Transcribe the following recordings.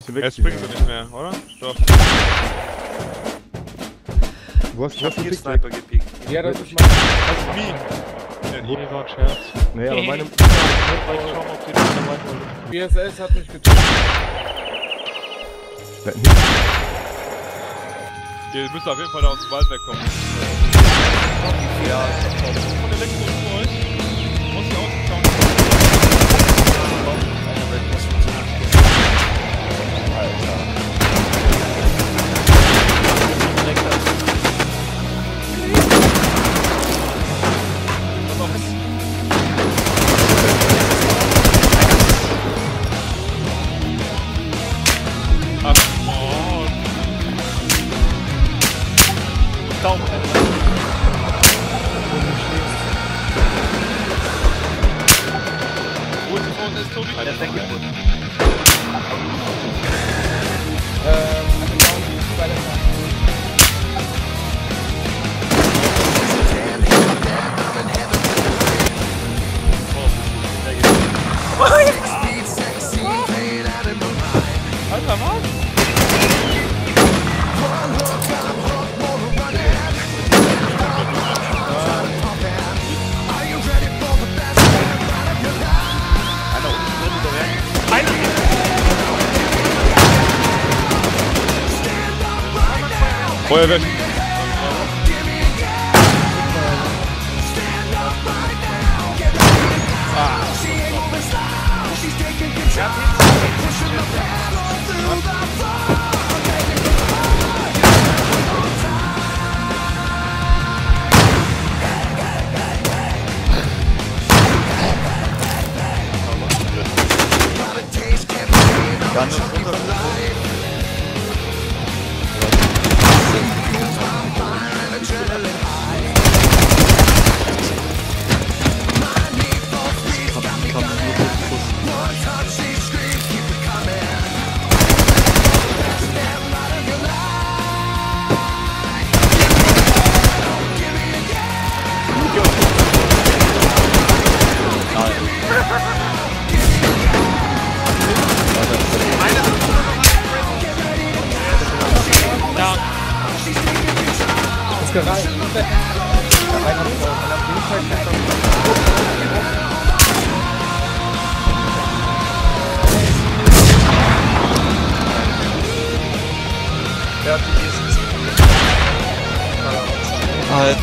Jetzt springst du nicht mehr, oder? Stopp. Wo hast du Hier Sniper gepickt. Ja, das ist mein... Das ist Meme. Nee, war ein Scherz. Nee, aber meine... Schauen, ob die das dabei wollen. BSS hat mich getötet. Ihr müsst auf jeden Fall da aus dem Wald wegkommen. Ja, Von Elektro zu euch. Muss die außen schauen. Alter, was? Feuerwehr. Ganz gereicht. Halt.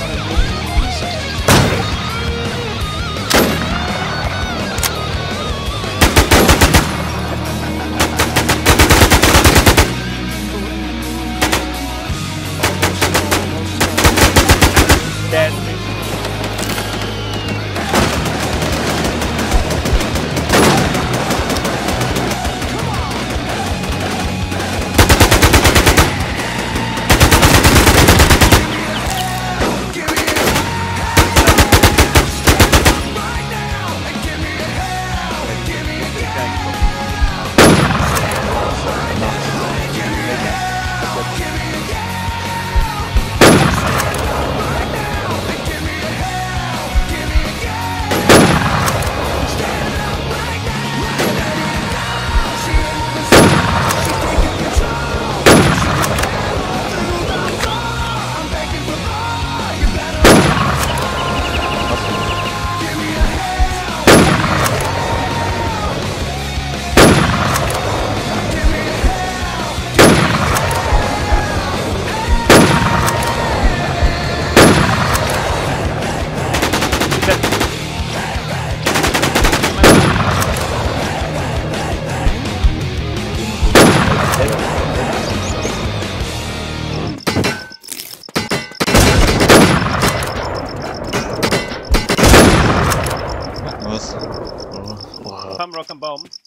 Rock am Baum.